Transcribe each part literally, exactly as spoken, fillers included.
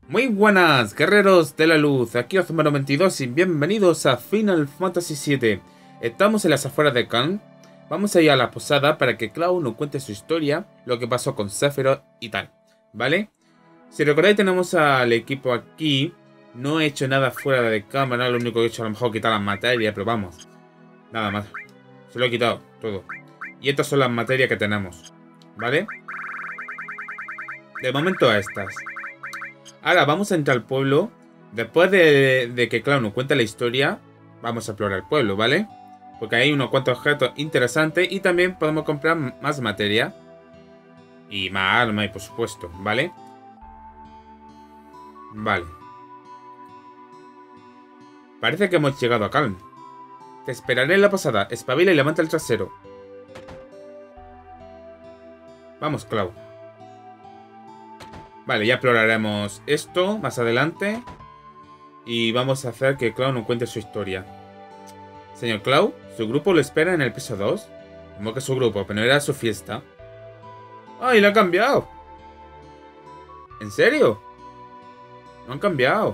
Muy buenas, guerreros de la luz, aquí Ozumano veintidós y bienvenidos a Final Fantasy siete. Estamos en las afueras de Cannes. Vamos a ir a la posada para que Cloud nos cuente su historia, lo que pasó con Sephiroth y tal, ¿vale? Si recordáis, tenemos al equipo aquí. No he hecho nada fuera de cámara, lo único que he hecho a lo mejor es quitar las materias, pero vamos, nada más. Se lo he quitado todo. Y estas son las materias que tenemos, ¿vale? De momento a estas. Ahora vamos a entrar al pueblo. Después de, de que Cloud nos cuente la historia, vamos a explorar el pueblo, ¿vale? Porque hay unos cuantos objetos interesantes y también podemos comprar más materia. Y más armas, y por supuesto, ¿vale? Vale. Parece que hemos llegado a Calm. Te esperaré en la posada. Espabila y levanta el trasero. Vamos, Cloud. Vale, ya exploraremos esto más adelante. Y vamos a hacer que Cloud nos cuente su historia. Señor Cloud, su grupo lo espera en el piso dos. Como que su grupo, pero no era su fiesta. ¡Ay, lo han cambiado! ¿En serio? Lo han cambiado.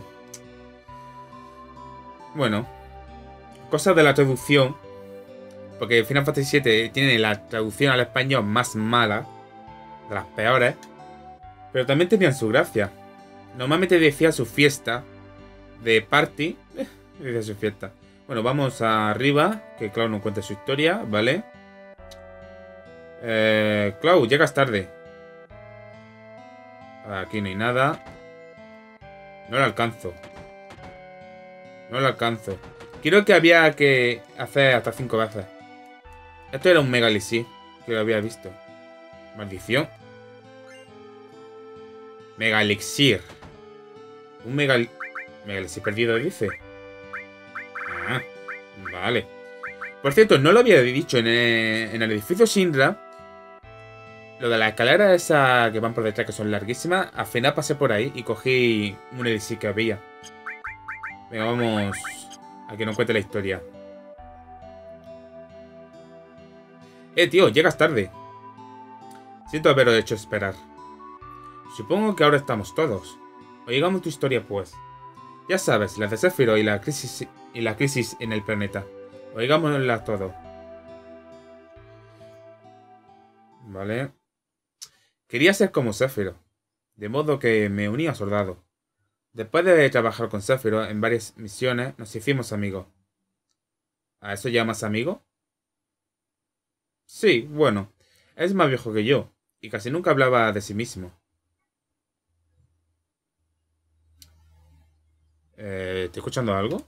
Bueno. Cosas de la traducción. Porque Final Fantasy siete tiene la traducción al español más mala. De las peores. Pero también tenían su gracia. Normalmente decía su fiesta de party. Eh, decía su fiesta. Bueno, vamos arriba. Que Cloud nos cuente su historia, ¿vale? Eh, Cloud, llegas tarde. Aquí no hay nada. No lo alcanzo. No lo alcanzo. Creo que había que hacer hasta cinco veces. Esto era un Mega Elixir. Que lo había visto. Maldición. Mega Elixir. Un Mega... Mega Elixir perdido, dice. Ah, vale. Por cierto, no lo había dicho en el, en el edificio Shinra. Lo de la escalera esa que van por detrás, que son larguísimas. Al final pasé por ahí y cogí un elixir que había. Venga, vamos a que nos cuente la historia. Eh, tío, llegas tarde. Siento haberos hecho esperar. Supongo que ahora estamos todos. Oigamos tu historia, pues. Ya sabes, la de Sephiroth y la crisis y la crisis en el planeta. Oigámosla todo. Vale. Quería ser como Sephiroth, de modo que me uní a soldado. Después de trabajar con Sephiroth en varias misiones, nos hicimos amigos. ¿A eso llamas amigo? Sí, bueno. Es más viejo que yo, y casi nunca hablaba de sí mismo. Eh, ¿Estoy escuchando algo?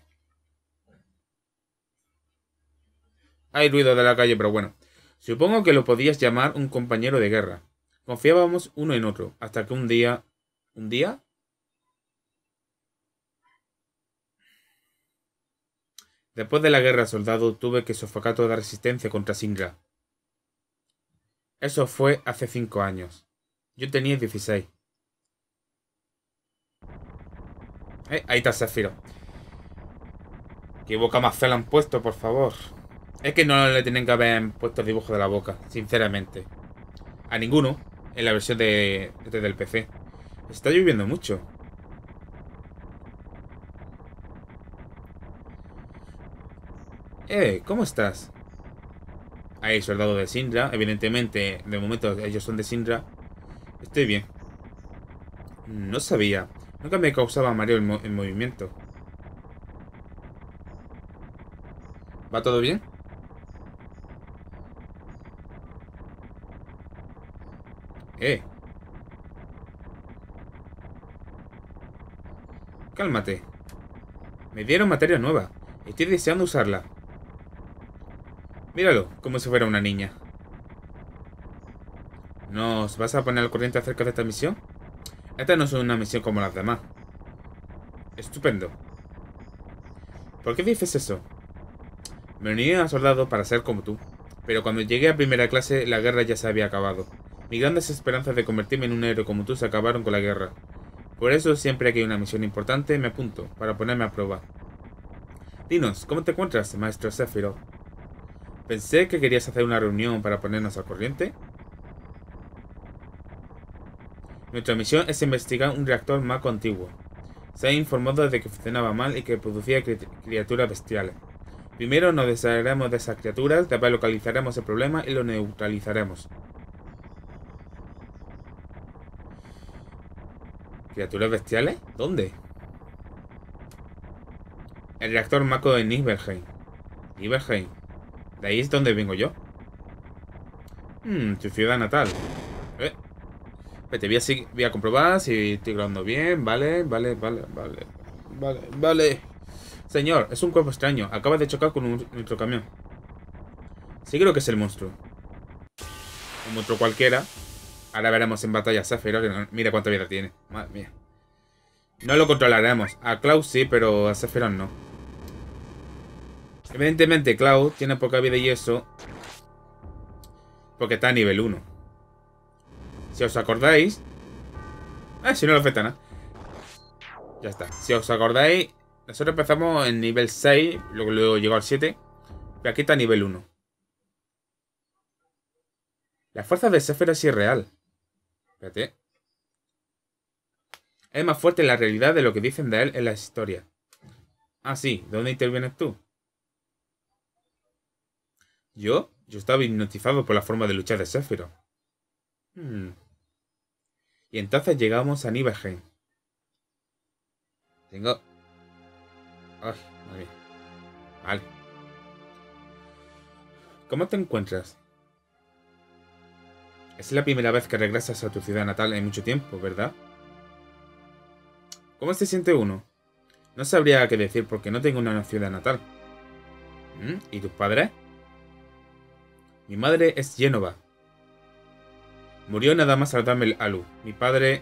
Hay ruido de la calle, pero bueno. Supongo que lo podías llamar un compañero de guerra. Confiábamos uno en otro, hasta que un día... ¿Un día? Después de la guerra, soldado, tuve que sofocar toda resistencia contra Shinra. Eso fue hace cinco años. Yo tenía dieciséis. Eh, ahí está Sephiroth. ¿Qué boca más fea le han puesto, por favor? Es que no le tienen que haber puesto el dibujo de la boca, sinceramente. A ninguno, en la versión de, de del P C. Está lloviendo mucho. Eh, ¿cómo estás? Hay soldado de Shinra, evidentemente, de momento ellos son de Shinra. Estoy bien. No sabía. Nunca me causaba mareo el, mo el movimiento. ¿Va todo bien? Eh. Cálmate. Me dieron materia nueva. Estoy deseando usarla. Míralo, como si fuera una niña. ¿Nos vas a poner al corriente acerca de esta misión? Esta no es una misión como las demás. Estupendo. ¿Por qué dices eso? Me uní a soldado para ser como tú. Pero cuando llegué a primera clase, la guerra ya se había acabado. Mis grandes esperanzas de convertirme en un héroe como tú se acabaron con la guerra. Por eso, siempre que hay una misión importante, me apunto, para ponerme a prueba. Dinos, ¿cómo te encuentras, maestro Sephiroth? Pensé que querías hacer una reunión para ponernos al corriente. Nuestra misión es investigar un reactor Mako antiguo. Se ha informado de que funcionaba mal y que producía cri criaturas bestiales. Primero nos desharemos de esas criaturas, después localizaremos el problema y lo neutralizaremos. ¿Criaturas bestiales? ¿Dónde? El reactor Mako de Nibelheim. Nibelheim. De ahí es donde vengo yo. Hmm, tu ciudad natal. Eh. Vete, voy a, voy a comprobar si estoy grabando bien. Vale, vale, vale, vale. Vale, vale. Señor, es un cuerpo extraño. Acaba de chocar con un, nuestro camión. Sí creo que es el monstruo. Un monstruo cualquiera. Ahora veremos en batalla a Sephiroth, que no, mira cuánta vida tiene. Madre mía. No lo controlaremos. A Cloud sí, pero a Sephiroth no. Evidentemente Cloud tiene poca vida y eso porque está a nivel uno. Si os acordáis... Ah, si no lo afecta nada. Ya está. Si os acordáis, nosotros empezamos en nivel seis, luego, luego llegó al siete. Pero aquí está a nivel uno. La fuerza de Sephiroth sí es real. Espérate. Es más fuerte en la realidad de lo que dicen de él en la historia. Ah, sí. ¿Dónde intervienes tú? ¿Yo? Yo estaba hipnotizado por la forma de luchar de Sephiroth. Hmm. Y entonces llegamos a Nibelheim. Tengo... Ay, madre mía. Vale. ¿Cómo te encuentras? Es la primera vez que regresas a tu ciudad natal en mucho tiempo, ¿verdad? ¿Cómo se siente uno? No sabría qué decir porque no tengo una ciudad natal. ¿Mm? ¿Y tus padres? Mi madre es Jenova. Murió nada más al darme a luz. Mi padre...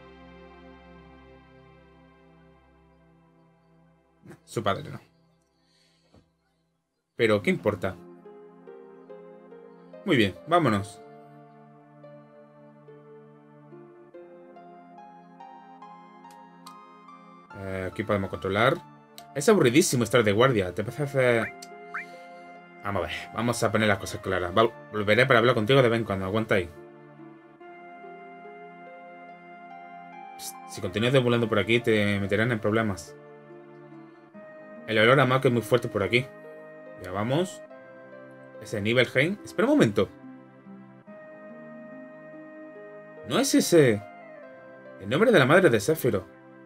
No, su padre no. Pero, ¿qué importa? Muy bien, vámonos. Eh, aquí podemos controlar. Es aburridísimo estar de guardia. Te parece hacer... Vamos a ver, vamos a poner las cosas claras. Volveré para hablar contigo de vez en cuando. Aguanta ahí. Psst, si continúas deambulando por aquí, te meterán en problemas. El olor a Mako es muy fuerte por aquí. Ya vamos. Ese Nibelheim. Espera un momento. No es ese. El nombre de la madre de Sephiroth.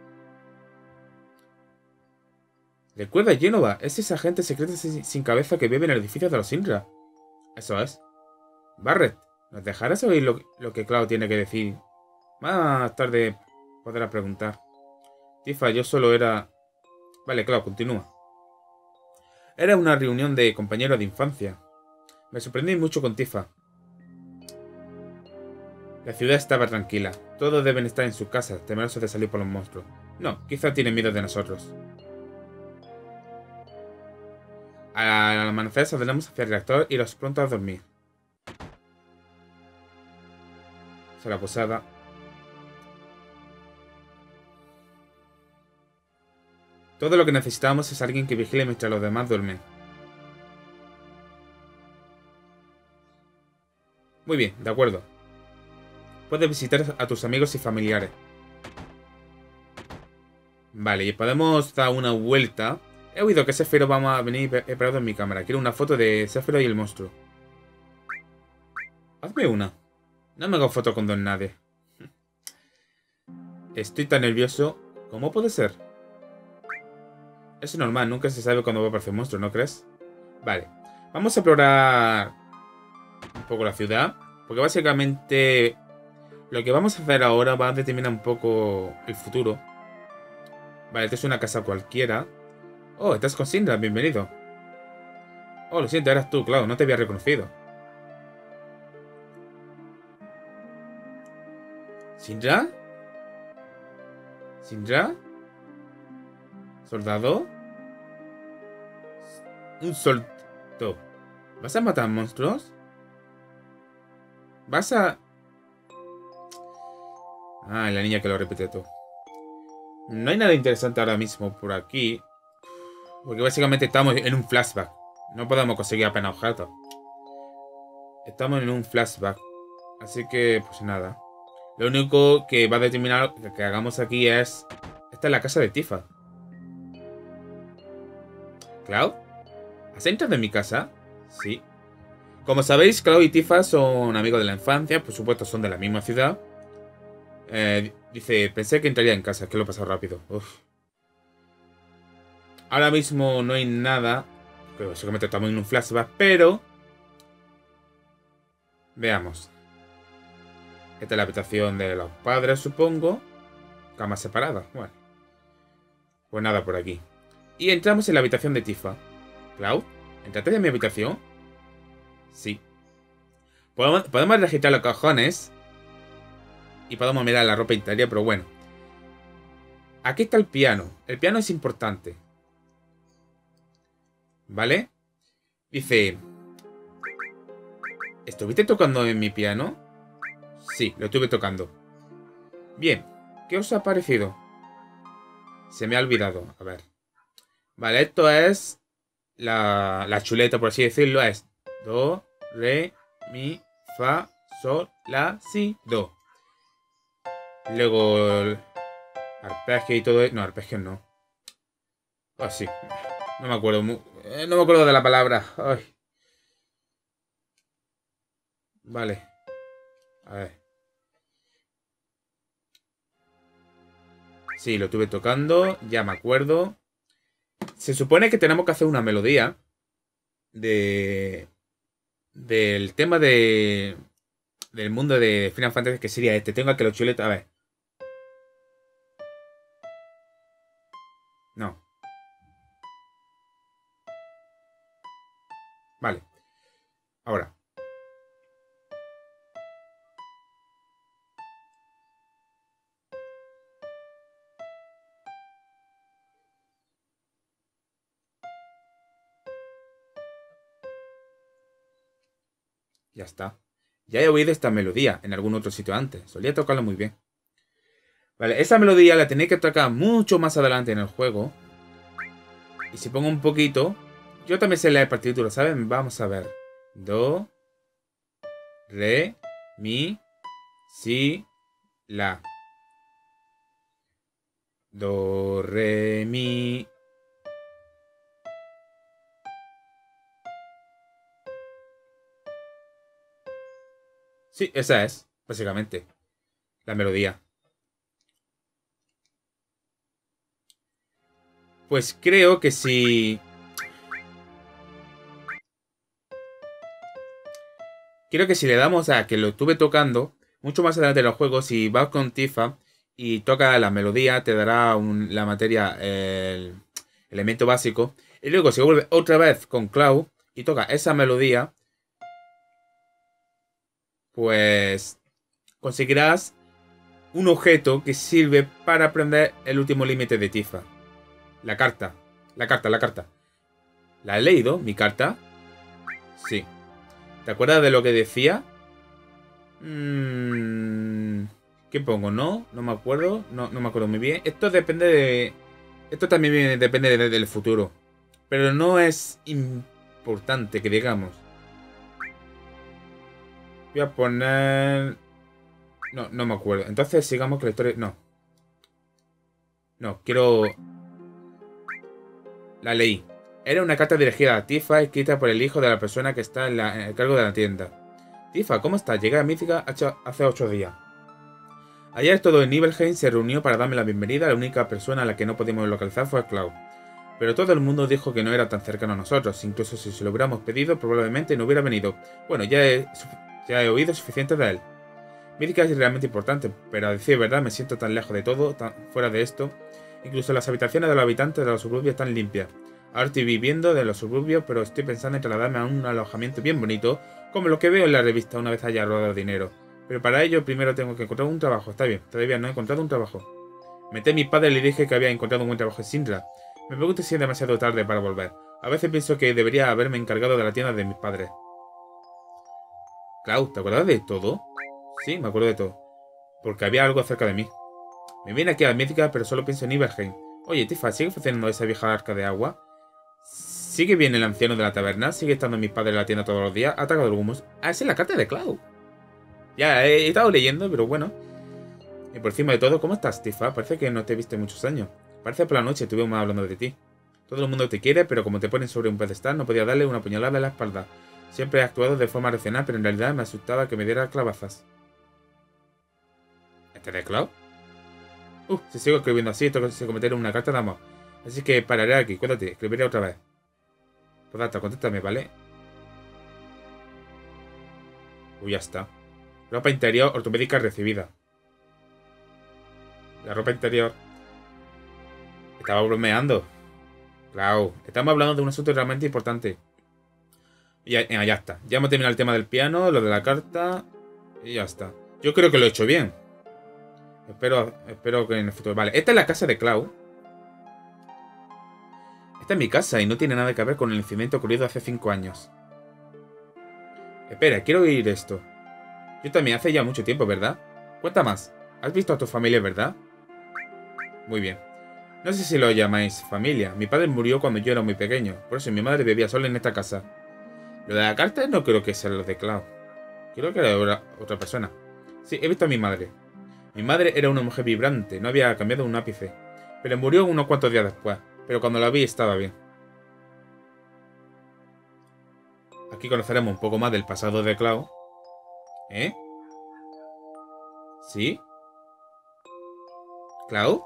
Recuerda, Jenova, es esa agente secreta sin cabeza que vive en el edificio de los Shinra. Eso es. Barret, ¿nos dejarás oír lo, lo que Cloud tiene que decir? Más tarde podrás preguntar. Tifa, yo solo era... Vale, Cloud, continúa. Era una reunión de compañeros de infancia. Me sorprendí mucho con Tifa. La ciudad estaba tranquila. Todos deben estar en sus casas, temerosos de salir por los monstruos. No, quizá tienen miedo de nosotros. Al amanecer saldremos hacia el reactor y los pronto a dormir. Hacia la posada. Todo lo que necesitamos es alguien que vigile mientras los demás duermen. Muy bien, de acuerdo. Puedes visitar a tus amigos y familiares. Vale, y podemos dar una vuelta. He oído que Sephiroth va a venir preparado en mi cámara. Quiero una foto de Sephiroth y el monstruo. Hazme una. No me hago foto con don nadie. Estoy tan nervioso. ¿Cómo puede ser? Es normal, nunca se sabe cuándo va a aparecer un monstruo, ¿no crees? Vale. Vamos a explorar un poco la ciudad. Porque básicamente lo que vamos a hacer ahora va a determinar un poco el futuro. Vale, esta es una casa cualquiera. Oh, estás con Sindra, bienvenido. Oh, lo siento, eras tú, claro, no te había reconocido. ¿Sindra? ¿Sindra? ¿Soldado? Un soldado. ¿Vas a matar monstruos? ¿Vas a...? Ah, la niña que lo repite todo. No hay nada interesante ahora mismo por aquí. Porque básicamente estamos en un flashback. No podemos conseguir apenas objetos. Estamos en un flashback. Así que, pues nada. Lo único que va a determinar que, que hagamos aquí es... Esta es la casa de Tifa. ¿Cloud? ¿Has entrado en mi casa? Sí. Como sabéis, Cloud y Tifa son amigos de la infancia. Por supuesto, son de la misma ciudad. Eh, dice, pensé que entraría en casa. Que lo he pasado rápido. Uf. Ahora mismo no hay nada. Que básicamente estamos en un flashback. Pero... Veamos. Esta es la habitación de los padres, supongo. Camas separadas. Bueno. Pues nada por aquí. Y entramos en la habitación de Tifa. ¿Cloud? ¿Entraste en mi habitación? Sí. Podemos, podemos registrar los cajones. Y podemos mirar la ropa interior, pero bueno. Aquí está el piano. El piano es importante. ¿Vale? Dice... ¿Estuviste tocando en mi piano? Sí, lo estuve tocando. Bien. ¿Qué os ha parecido? Se me ha olvidado. A ver. Vale, esto es... La, la chuleta, por así decirlo, es... Do, re, mi, fa, sol, la, si, do. Luego... El arpegio y todo eso... No, arpegio no. Ah, sí. No me acuerdo. No me acuerdo de la palabra. Ay. Vale. A ver. Sí, lo estuve tocando. Ya me acuerdo. Se supone que tenemos que hacer una melodía. De... Del tema de... Del mundo de Final Fantasy, que sería este. Tengo que los chuletos... A ver. No. Vale. Ahora. Ya está. Ya he oído esta melodía en algún otro sitio antes. Solía tocarla muy bien. Vale, esa melodía la tenéis que tocar mucho más adelante en el juego. Y si pongo un poquito... Yo también sé leer partituras, ¿saben? Vamos a ver. Do, re, mi, si, la. Do, re, mi. Sí, esa es, básicamente, la melodía. Pues creo que si... Creo que si le damos a que lo estuve tocando, mucho más adelante en los juegos, si vas con Tifa y toca la melodía, te dará un- la materia, el elemento básico. Y luego si vuelve otra vez con Cloud y toca esa melodía, pues conseguirás un objeto que sirve para aprender el último límite de Tifa. La carta. La carta, la carta. ¿La he leído, mi carta? Sí. ¿Te acuerdas de lo que decía? Mm, ¿Qué pongo? ¿No? No me acuerdo. No, no me acuerdo muy bien. Esto depende de... Esto también viene- depende de- del futuro. Pero no es importante que digamos. Voy a poner... No, no me acuerdo. Entonces sigamos con la historia... No. No, quiero... La leí. Era una carta dirigida a Tifa, escrita por el hijo de la persona que está en, la- en el cargo de la tienda. Tifa, ¿cómo estás? Llegué a Mítica hace ocho días. Ayer todo en Nibelheim se reunió para darme la bienvenida. La única persona a la que no pudimos localizar fue Cloud. Pero todo el mundo dijo que no era tan cercano a nosotros. Incluso si se lo hubiéramos pedido, probablemente no hubiera venido. Bueno, ya he, ya he oído suficiente de él. Mítica es realmente importante, pero a decir verdad me siento tan lejos de todo, tan fuera de esto. Incluso las habitaciones de los habitantes de los suburbios están limpias. Ahora estoy viviendo de los suburbios, pero estoy pensando en trasladarme a un alojamiento bien bonito, como lo que veo en la revista una vez haya rodado dinero. Pero para ello primero tengo que encontrar un trabajo. Está bien, todavía no he encontrado un trabajo. Metí a mi padre y le dije que había encontrado un buen trabajo en Sintra. Me pregunto si es demasiado tarde para volver. A veces pienso que debería haberme encargado de la tienda de mis padres. Cloud, ¿te acuerdas de todo? Sí, me acuerdo de todo. Porque había algo cerca de mí. Me viene aquí a la mítica, pero solo pienso en Nibelheim. Oye, Tifa, ¿sigue funcionando esa vieja arca de agua? ¿Sigue bien el anciano de la taberna? ¿Sigue estando mis padres en la tienda todos los días? ¿Ha atacado algún monstruo? Ah, esa es la carta de Cloud. Ya, he estado leyendo, pero bueno. Y por encima de todo, ¿cómo estás, Tifa? Parece que no te viste muchos años. Parece por la noche estuvimos hablando de ti. Todo el mundo te quiere, pero como te ponen sobre un pedestal, no podía darle una puñalada en la espalda. Siempre he actuado de forma racional, pero en realidad me asustaba que me diera clavazas. ¿Este de Cloud? Uh, si sigo escribiendo así, esto se convertirá en una carta de amor. Así que pararé aquí, cuídate, escribiré otra vez. Rodata, contéstame, ¿vale? Uy, ya está. Ropa interior ortopédica recibida. La ropa interior. Estaba bromeando. Claro, estamos hablando de un asunto realmente importante. Y ya, ya está. Ya hemos terminado el tema del piano, lo de la carta. Y ya está. Yo creo que lo he hecho bien. Espero, espero que en el futuro... Vale, esta es la casa de Cloud. Esta es mi casa y no tiene nada que ver con el incidente ocurrido hace cinco años. Espera, quiero oír esto. Yo también, hace ya mucho tiempo, ¿verdad? Cuenta más. ¿Has visto a tu familia, verdad? Muy bien. No sé si lo llamáis familia. Mi padre murió cuando yo era muy pequeño. Por eso mi madre vivía sola en esta casa. Lo de la carta no creo que sea lo de Cloud. Creo que era otra persona. Sí, he visto a mi madre. Mi madre era una mujer vibrante, no había cambiado un ápice. Pero murió unos cuantos días después. Pero cuando la vi estaba bien. Aquí conoceremos un poco más del pasado de Cloud. ¿Eh? ¿Sí? ¿Cloud?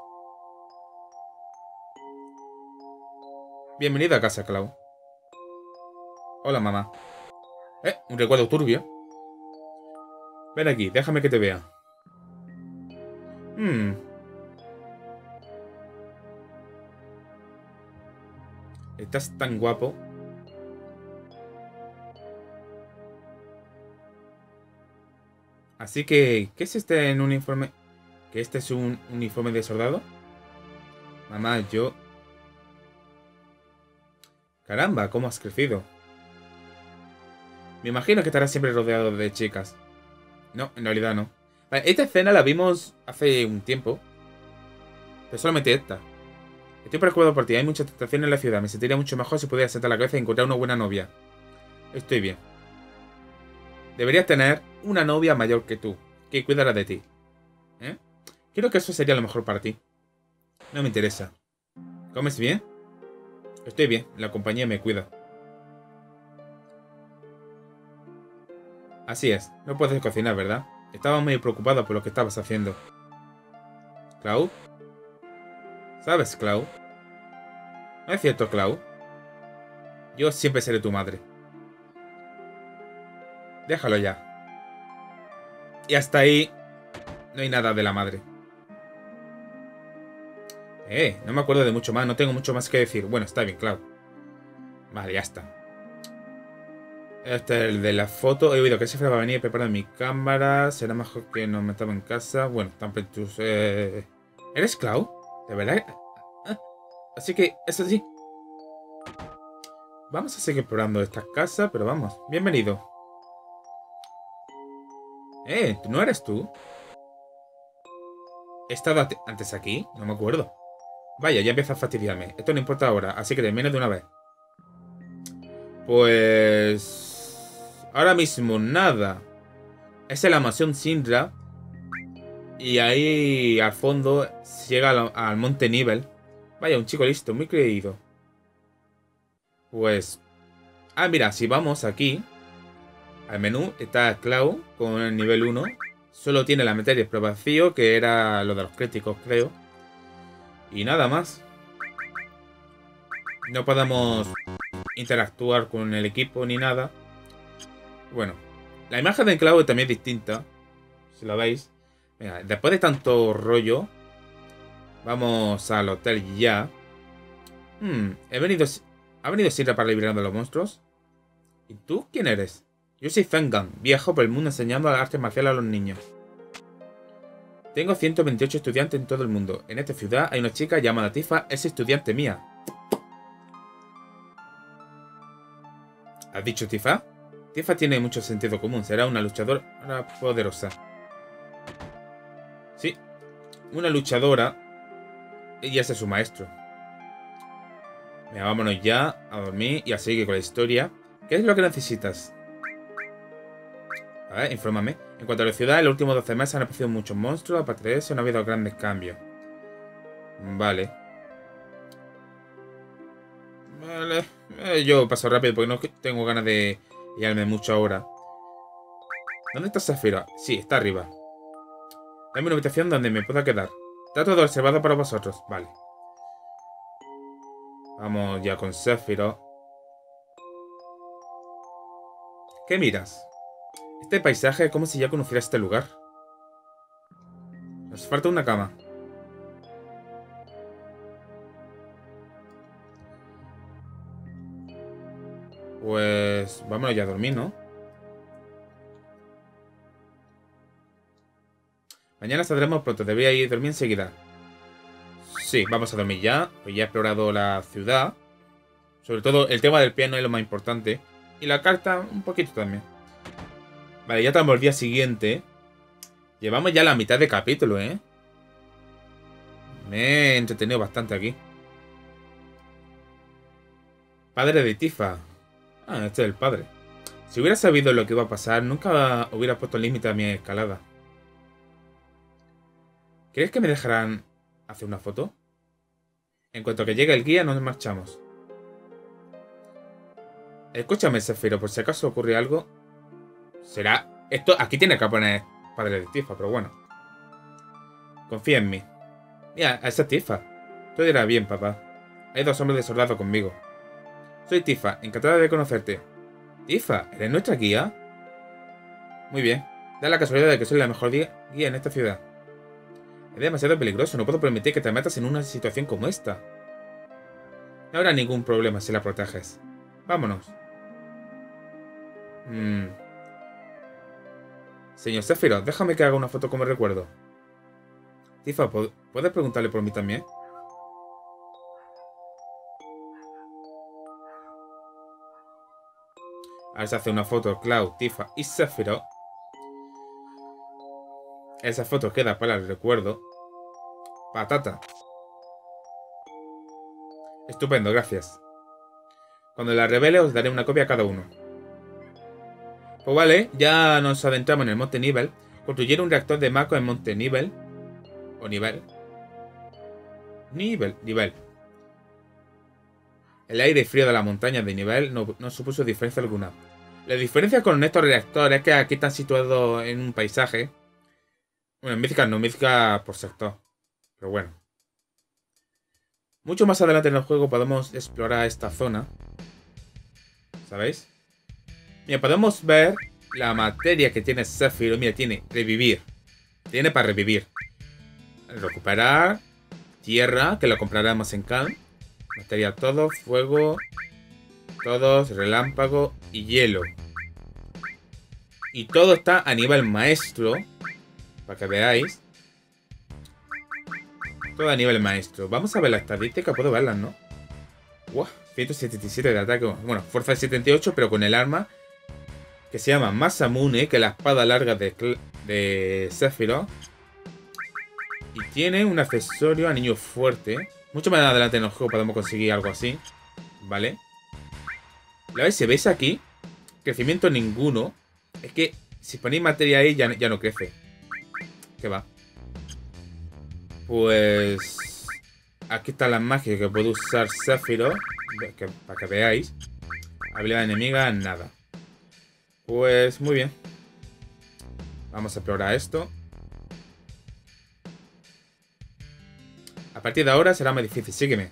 Bienvenida a casa, Cloud. Hola, mamá. Eh, un recuerdo turbio. Ven aquí, déjame que te vea. Hmm. Estás tan guapo. Así que, ¿qué es este en un uniforme? ¿Que este es un uniforme de soldado? Mamá, yo... Caramba, ¿cómo has crecido? Me imagino que estarás siempre rodeado de chicas. No, en realidad no. Vale, esta escena la vimos hace un tiempo. Pero solamente esta. Estoy preocupado por ti, hay mucha tentación en la ciudad. Me sentiría mucho mejor si pudiera sentar la cabeza y encontrar una buena novia. Estoy bien. Deberías tener una novia mayor que tú, que cuidara de ti. ¿Eh? Creo que eso sería lo mejor para ti. No me interesa. ¿Comes bien? Estoy bien, la compañía me cuida. Así es, no puedes cocinar, ¿verdad? Estaba muy preocupado por lo que estabas haciendo. ¿Cloud? ¿Sabes, Cloud? ¿No es cierto, Cloud? Yo siempre seré tu madre. Déjalo ya. Y hasta ahí no hay nada de la madre. Eh, no me acuerdo de mucho más, no tengo mucho más que decir. Bueno, está bien, Cloud. Vale, ya está. Este es el de la foto. He oído que Sefra va a venir a preparar mi cámara. Será mejor que nos metamos en casa. Bueno, tampoco tus... Eh... ¿Eres Cloud? ¿De verdad? Ah, así que, eso sí. Vamos a seguir explorando esta casa, pero vamos. Bienvenido. Eh, ¿no eres tú? ¿He estado antes aquí? No me acuerdo. Vaya, ya empieza a fastidiarme. Esto no importa ahora, así que termino de una vez. Pues... Ahora mismo nada. Es en la mansión Sindra. Y ahí al fondo llega al, al monte Nivel. Vaya, un chico listo, muy creído. Pues... Ah, mira, si vamos aquí al menú, está Cloud con el nivel uno. Solo tiene la materia pero vacío, que era lo de los críticos, creo. Y nada más. No podemos interactuar con el equipo ni nada. Bueno, la imagen de Cloud también es distinta, si lo veis. Venga, después de tanto rollo, vamos al hotel ya. Hmm, he venido... ¿Ha venido Sindra para liberar a los monstruos? ¿Y tú quién eres? Yo soy Fengan, viajo por el mundo enseñando arte marcial a los niños. Tengo ciento veintiocho estudiantes en todo el mundo. En esta ciudad hay una chica llamada Tifa, es estudiante mía. ¿Has dicho Tifa? Tifa tiene mucho sentido común, será una luchadora poderosa. Sí, una luchadora. Ella es su maestro. Venga, vámonos ya a dormir y a seguir con la historia. ¿Qué es lo que necesitas? A ver, infórmame. En cuanto a la ciudad, en los últimos doce meses han aparecido muchos monstruos. Aparte de eso, no ha habido grandes cambios. Vale. Vale. Eh, yo paso rápido porque no tengo ganas de guiarme mucho ahora. ¿Dónde está Zafiro? Sí, está arriba. Dame una habitación donde me pueda quedar. Está todo reservado para vosotros. Vale. Vamos ya con Zafiro. ¿Qué miras? Este paisaje es como si ya conociera este lugar. Nos falta una cama. Pues vámonos ya a dormir, ¿no? Mañana saldremos pronto. Debería ir a dormir enseguida. Sí, vamos a dormir ya. Pues ya he explorado la ciudad. Sobre todo el tema del piano es lo más importante. Y la carta un poquito también. Vale, ya estamos el día siguiente. Llevamos ya la mitad de capítulo, ¿eh? Me he entretenido bastante aquí. Padre de Tifa. Ah, este es el padre. Si hubiera sabido lo que iba a pasar, nunca hubiera puesto límite a mi escalada. ¿Crees que me dejarán hacer una foto? En cuanto que llegue el guía, nos marchamos. Escúchame, Zafiro, por si acaso ocurre algo. Será... Esto aquí tiene que poner padre de Tifa, pero bueno. Confía en mí. Mira, esa es Tifa. Todo irá bien, papá. Hay dos hombres de soldado conmigo. Soy Tifa, encantada de conocerte. Tifa, ¿eres nuestra guía? Muy bien. Da la casualidad de que soy la mejor guía en esta ciudad. Es demasiado peligroso, no puedo permitir que te metas en una situación como esta. No habrá ningún problema si la proteges. Vámonos. Hmm. Señor Zafiro, déjame que haga una foto como recuerdo. Tifa, ¿puedes preguntarle por mí también? Ahora se hace una foto Cloud, Tifa y Zafiro. Esa foto queda para el recuerdo. Patata. Estupendo, gracias. Cuando la revele os daré una copia a cada uno. Pues vale, ya nos adentramos en el Monte Nibel. Construyeron un reactor de Mako en Monte Nibel. O Nivel. Nivel, Nivel. El aire frío de la montaña de Nivel no, no supuso diferencia alguna. La diferencia con estos reactores es que aquí están situados en un paisaje. Bueno, en Mítica no, Mítica por sector. Pero bueno. Mucho más adelante en el juego podemos explorar esta zona. ¿Sabéis? Mira, podemos ver la materia que tiene Zafiro. Mira, tiene revivir. Tiene para revivir. Recuperar. Tierra, que lo compraremos en Calm. Materia todo, fuego. Todos, relámpago y hielo. Y todo está a nivel maestro. Para que veáis. Todo a nivel maestro. Vamos a ver la estadística. Puedo verlas, ¿no? Wow, ciento setenta y siete de ataque. Bueno, fuerza de setenta y ocho, pero con el arma que se llama Masamune, que es la espada larga de, de Zafiro. Y tiene un accesorio anillo fuerte. Mucho más adelante en el juego podemos conseguir algo así. ¿Vale? La vez si veis aquí, crecimiento ninguno. Es que si ponéis materia ahí ya, ya no crece. ¿Qué va? Pues... Aquí está la magia que puede usar Zafiro. Que, para que veáis. Habilidad enemiga, nada. Pues muy bien. Vamos a explorar esto. A partir de ahora será más difícil. Sígueme.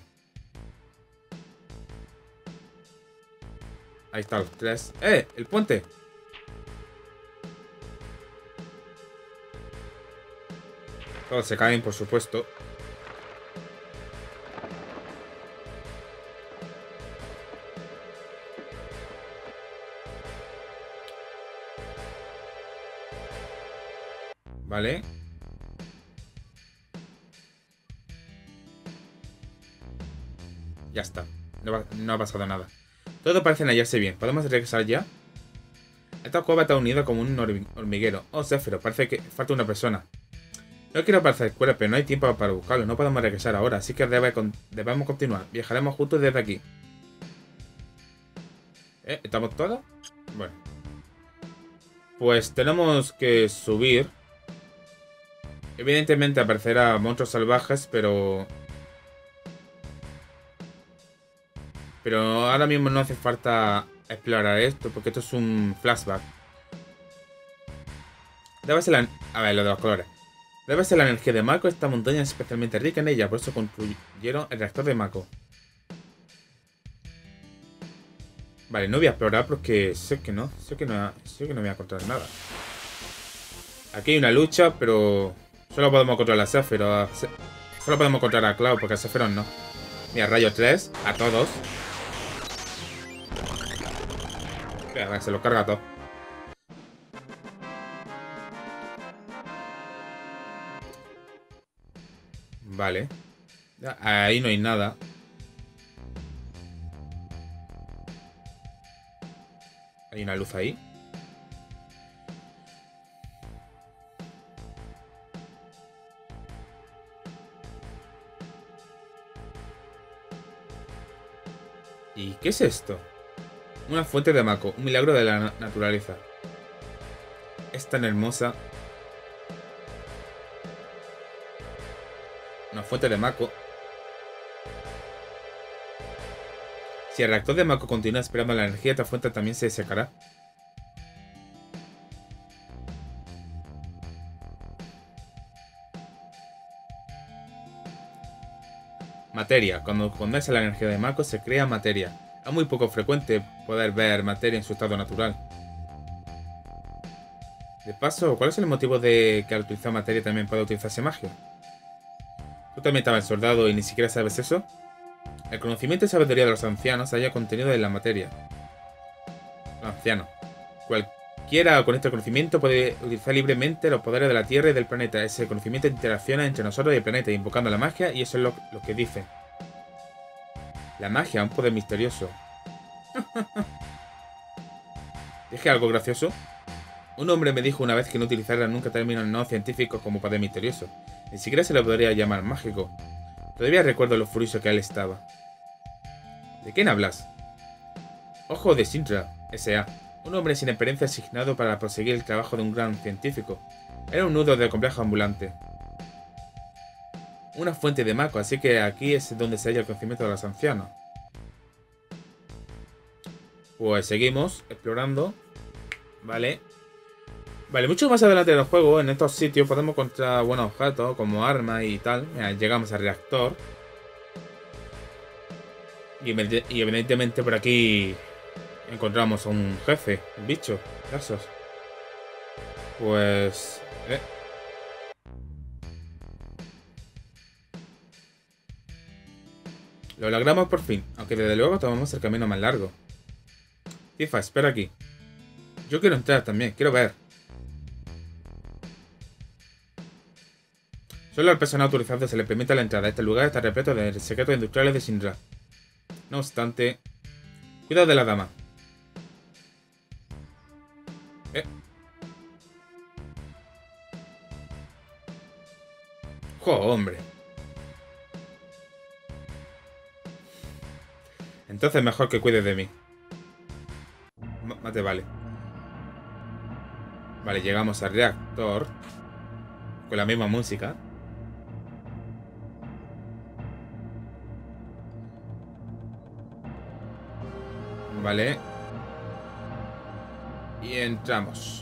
Ahí está los tres. ¡Eh! ¡El puente! Todos se caen, por supuesto. Vale. Ya está. No, va, no ha pasado nada. Todo parece hallarse bien. ¿Podemos regresar ya? Esta cueva está unida como un hormiguero. Oh, Zafiro, parece que falta una persona. No quiero parecer escuela, pero no hay tiempo para buscarlo. No podemos regresar ahora, así que debe con debemos continuar. Viajaremos juntos desde aquí. ¿Eh? ¿Estamos todos? Bueno. Pues tenemos que subir. Evidentemente aparecerá monstruos salvajes, pero... Pero ahora mismo no hace falta explorar esto, porque esto es un flashback. Debe ser la... A ver, lo de los colores. Debe ser la energía de Mako. Esta montaña es especialmente rica en ella, por eso construyeron el reactor de Mako. Vale, no voy a explorar porque sé que no. Sé que no, sé que no voy a encontrar nada. Aquí hay una lucha, pero... Solo podemos encontrar a Sephiroth. Solo podemos encontrar a Cloud, porque a Sephiroth no. Mira, rayo tres. A todos. Mira, se lo carga todo. Vale. Ahí no hay nada. Hay una luz ahí. ¿Y qué es esto? Una fuente de Mako, un milagro de la naturaleza. Es tan hermosa. Una fuente de Mako. Si el reactor de Mako continúa esperando la energía, esta fuente también se secará. Materia. Cuando condensa la energía de Mako se crea materia. Es muy poco frecuente poder ver materia en su estado natural. De paso, ¿cuál es el motivo de que al utilizar materia también pueda utilizarse magia? ¿Tú también estabas en soldado y ni siquiera sabes eso? El conocimiento y sabiduría de los ancianos haya contenido en la materia. Los ancianos. Cualquiera con este conocimiento puede utilizar libremente los poderes de la Tierra y del planeta. Ese conocimiento interacciona entre nosotros y el planeta, invocando la magia, y eso es lo, lo que dice. La magia, un poder misterioso. ¿Dije algo gracioso? Un hombre me dijo una vez que no utilizara nunca términos no científicos como poder misterioso. Ni siquiera se lo podría llamar mágico. Todavía recuerdo lo furioso que él estaba. ¿De quién hablas? Ojo de Shinra, S A Un hombre sin experiencia asignado para proseguir el trabajo de un gran científico. Era un nudo de complejo ambulante. Una fuente de Mako, así que aquí es donde se halla el conocimiento de los ancianos. Pues seguimos explorando. Vale. Vale, mucho más adelante en el juego, en estos sitios, podemos encontrar buenos objetos como armas y tal. Mira, llegamos al reactor. Y, y evidentemente por aquí encontramos a un jefe, un bicho, esos. Pues... Eh. Lo logramos por fin, aunque desde luego tomamos el camino más largo. Tifa, espera aquí. Yo quiero entrar también, quiero ver. Solo al personal autorizado se le permite la entrada. Este lugar está repleto de secretos industriales de Shinra. No obstante... Cuidado de la dama. Eh. ¡Jo, hombre! Entonces mejor que cuides de mí. Más te vale. Vale, llegamos al reactor. Con la misma música. Vale. Y entramos.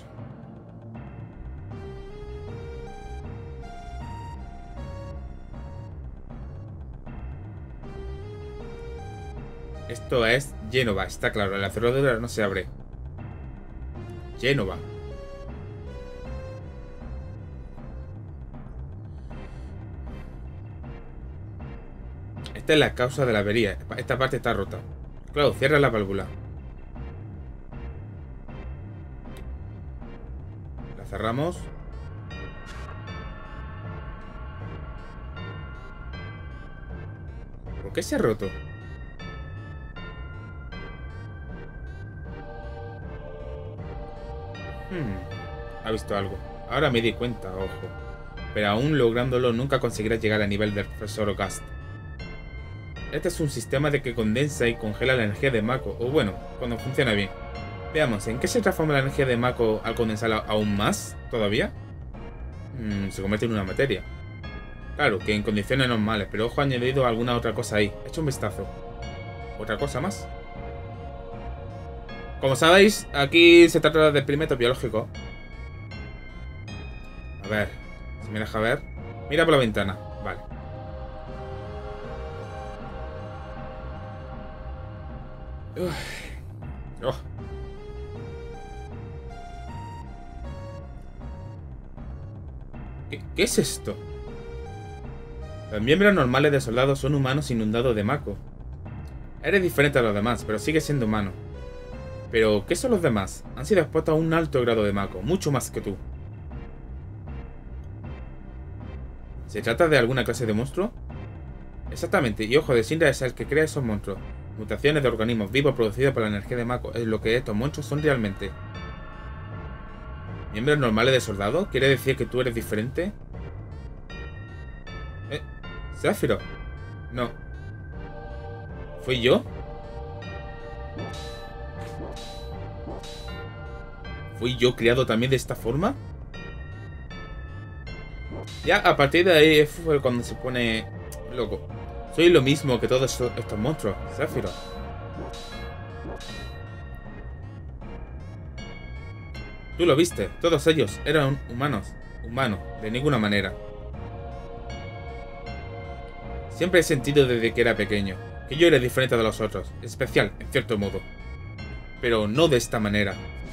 Esto es Jenova, está claro. La cerradura no se abre. Jenova. Esta es la causa de la avería. Esta parte está rota. Claro, cierra la válvula. La cerramos. ¿Por qué se ha roto? Hmm, ha visto algo. Ahora me di cuenta, ojo. Pero aún lográndolo nunca conseguirás llegar al nivel del profesor Gast. Este es un sistema de que condensa y congela la energía de Mako. O bueno, cuando funciona bien. Veamos, ¿en qué se transforma la energía de Mako al condensarla aún más todavía? Mm, se convierte en una materia. Claro, que en condiciones normales, pero ojo, ha añadido alguna otra cosa ahí. Echa un vistazo. ¿Otra cosa más? Como sabéis, aquí se trata de experimentos biológicos. A ver, si me deja ver. Mira por la ventana. Vale. Uf. Oh. ¿Qué, ¿Qué es esto? Los miembros normales de soldados son humanos inundados de Mako. Eres diferente a los demás, pero sigues siendo humano. Pero, ¿qué son los demás? Han sido expuestos a un alto grado de Mako, mucho más que tú. ¿Se trata de alguna clase de monstruo? Exactamente, y ojo de Shinra es el que crea esos monstruos. Mutaciones de organismos vivos producidas por la energía de Mako es lo que estos monstruos son realmente. ¿Miembros normales de soldado? ¿Quiere decir que tú eres diferente? ¿Eh? ¿Sephiroth? No. ¿Fui yo? ¿Fui yo criado también de esta forma? Ya a partir de ahí fue cuando se pone loco. Soy lo mismo que todos estos monstruos, Sephiroth. Tú lo viste, todos ellos eran humanos. Humanos, de ninguna manera. Siempre he sentido desde que era pequeño que yo era diferente de los otros, especial, en cierto modo. Pero no de esta manera.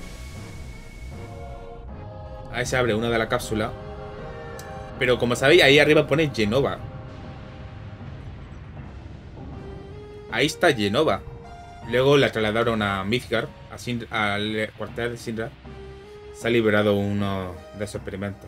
Ahí se abre una de la cápsula. Pero como sabéis, ahí arriba pone Jenova. Ahí está Jenova. Luego la trasladaron a Midgar, a Sindra, al cuartel de Sindra. Se ha liberado uno de esos experimentos.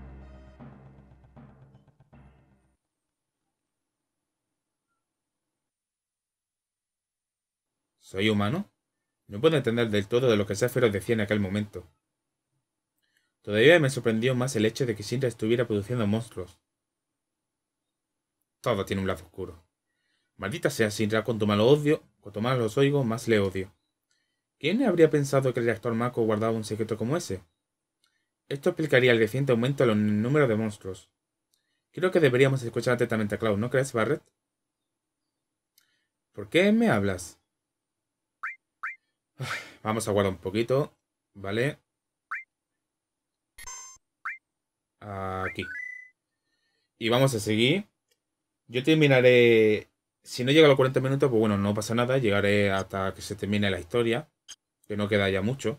¿Soy humano? No puedo entender del todo de lo que Sephiroth decía en aquel momento. Todavía me sorprendió más el hecho de que Sindra estuviera produciendo monstruos. Todo tiene un lado oscuro. Maldita sea Sindra, cuanto más lo odio, cuanto más los oigo, más le odio. ¿Quién habría pensado que el reactor Mako guardaba un secreto como ese? Esto explicaría el reciente aumento en el número de monstruos. Creo que deberíamos escuchar atentamente a Cloud, ¿no crees, Barret? ¿Por qué me hablas? Vamos a guardar un poquito, ¿vale? Aquí. Y vamos a seguir. Yo terminaré... Si no llega a los cuarenta minutos, pues bueno, no pasa nada. Llegaré hasta que se termine la historia. Que no queda ya mucho.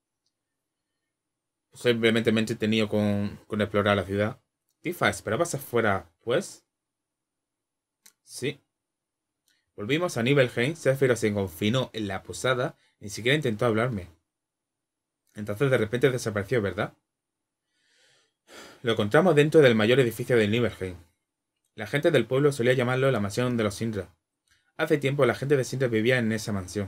Simplemente me he entretenido con, con explorar la ciudad. Tifa, ¿esperabas afuera, pues? Sí. Volvimos a Nibelheim. Sephiroth se confinó en la posada. Ni siquiera intentó hablarme. Entonces de repente desapareció, ¿verdad? Lo encontramos dentro del mayor edificio de Nibelheim. La gente del pueblo solía llamarlo la mansión de los Sindra. Hace tiempo la gente de Sindra vivía en esa mansión.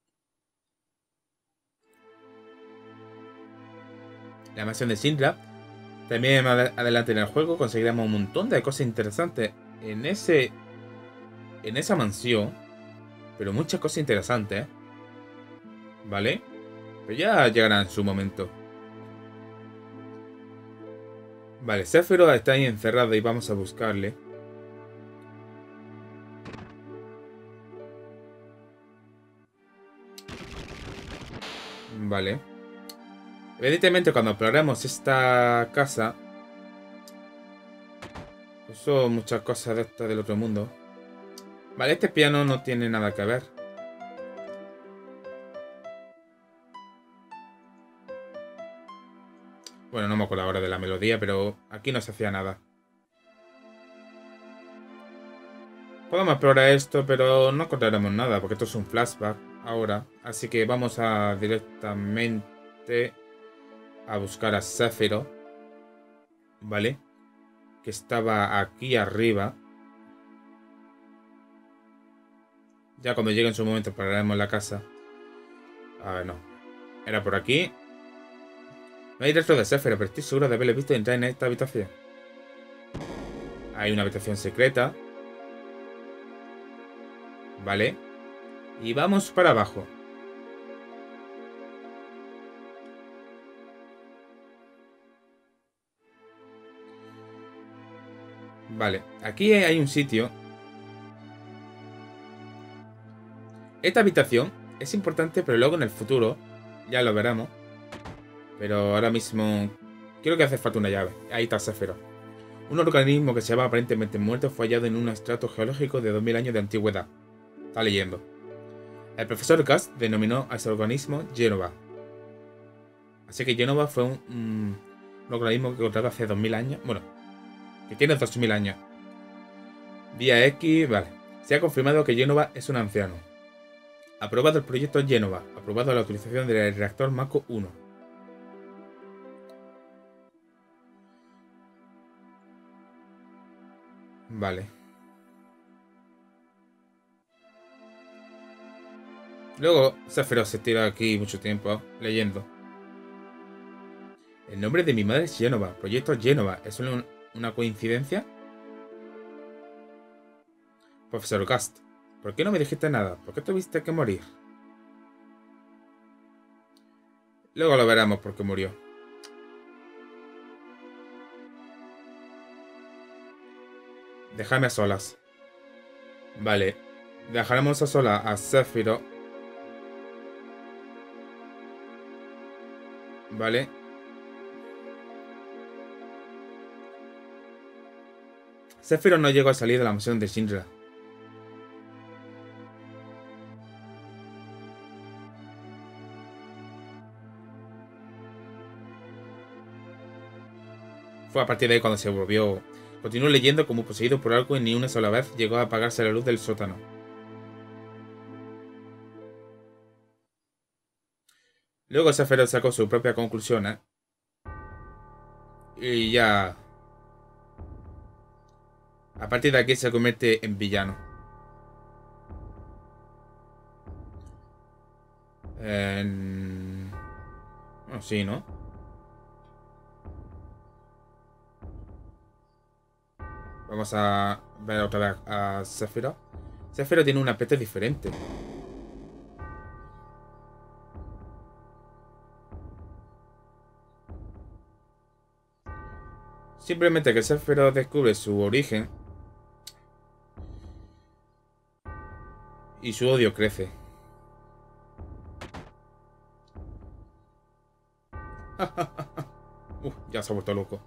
La mansión de Sindra. También más adelante en el juego conseguiremos un montón de cosas interesantes en ese... En esa mansión. Pero muchas cosas interesantes, ¿eh? ¿Vale? Pero ya llegará en su momento. Vale, Sephiroth está ahí encerrado y vamos a buscarle. Vale. Evidentemente cuando exploremos esta casa... Pues son muchas cosas de estas del otro mundo. Vale, este piano no tiene nada que ver. Bueno, no me acuerdo ahora de la melodía, pero aquí no se hacía nada. Podemos explorar esto, pero no encontraremos nada, porque esto es un flashback ahora. Así que vamos a directamente a buscar a Sephiroth. ¿Vale? Que estaba aquí arriba. Ya cuando llegue en su momento exploraremos la casa. A ver, no. Era por aquí. No hay rastro de Sephiroth, pero estoy seguro de haberle visto entrar en esta habitación. Hay una habitación secreta. Vale. Y vamos para abajo. Vale, aquí hay un sitio. Esta habitación es importante, pero luego en el futuro ya lo veremos. Pero ahora mismo creo que hace falta una llave. Ahí está Sephiroth. Un organismo que se llama aparentemente muerto fue hallado en un estrato geológico de dos mil años de antigüedad. Está leyendo. El profesor Gast denominó a ese organismo Jenova. Así que Jenova fue un, un, un organismo que encontrado hace dos mil años. Bueno, que tiene dos mil años. Vía X, vale. Se ha confirmado que Jenova es un anciano. Aprobado el proyecto Jenova. Aprobado la utilización del reactor Mako uno. Vale. Luego, Sephiroth se tira aquí mucho tiempo leyendo. El nombre de mi madre es Jenova. Proyecto Jenova. ¿Es solo un, una coincidencia? Profesor Gast, ¿por qué no me dijiste nada? ¿Por qué tuviste que morir? Luego lo veremos por qué murió. Déjame a solas. Vale. Dejaremos a solas a Sephiroth. Vale. Sephiroth no llegó a salir de la mansión de Shinra. Fue a partir de ahí cuando se volvió. Continuó leyendo como poseído por algo y ni una sola vez llegó a apagarse la luz del sótano. Luego Sephiroth sacó su propia conclusión, ¿eh? Y ya... A partir de aquí se convierte en villano. En... Bueno, sí, ¿no? Vamos a ver otra vez a Sephiroth. Sephiroth tiene un aspecto diferente. Simplemente que Sephiroth descubre su origen y su odio crece. uh, ya se ha vuelto loco.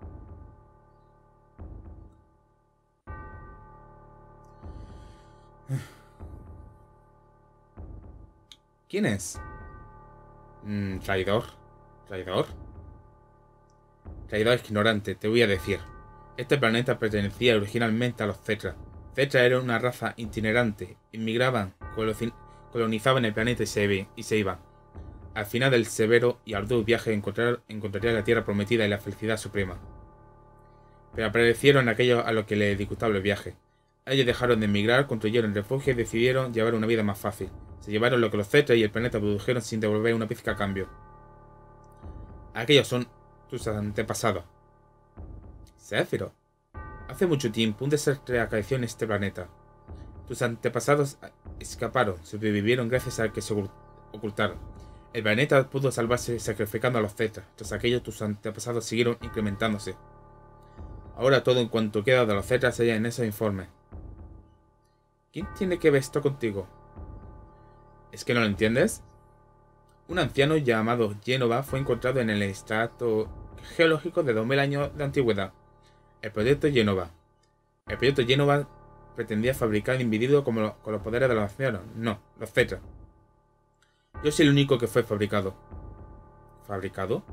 ¿Quién es? Mm, traidor. ¿Traidor? Traidor ignorante, te voy a decir. Este planeta pertenecía originalmente a los Cetra. Cetra era una raza itinerante. Inmigraban, colonizaban el planeta y se, y se iban. Al final del severo y arduo viaje encontrar, encontrarían la tierra prometida y la felicidad suprema. Pero aparecieron aquellos a los que les disgustaba el viaje. Ellos dejaron de emigrar, construyeron refugio y decidieron llevar una vida más fácil. Se llevaron lo que los Cetra y el planeta produjeron sin devolver una pizca a cambio. Aquellos son tus antepasados. Sephiroth. Hace mucho tiempo un desastre acaeció en este planeta. Tus antepasados escaparon, sobrevivieron gracias a que se ocultaron. El planeta pudo salvarse sacrificando a los Cetra. Tras aquello tus antepasados siguieron incrementándose. Ahora todo en cuanto queda de los Cetra se halla en esos informes. ¿Quién tiene que ver esto contigo? ¿Es que no lo entiendes? Un anciano llamado Jenova fue encontrado en el estrato geológico de dos mil años de antigüedad. El proyecto Jenova. El proyecto Jenova pretendía fabricar individuos como lo, con los poderes de los ancianos. No, los Cetra. Yo soy el único que fue fabricado. ¿Fabricado?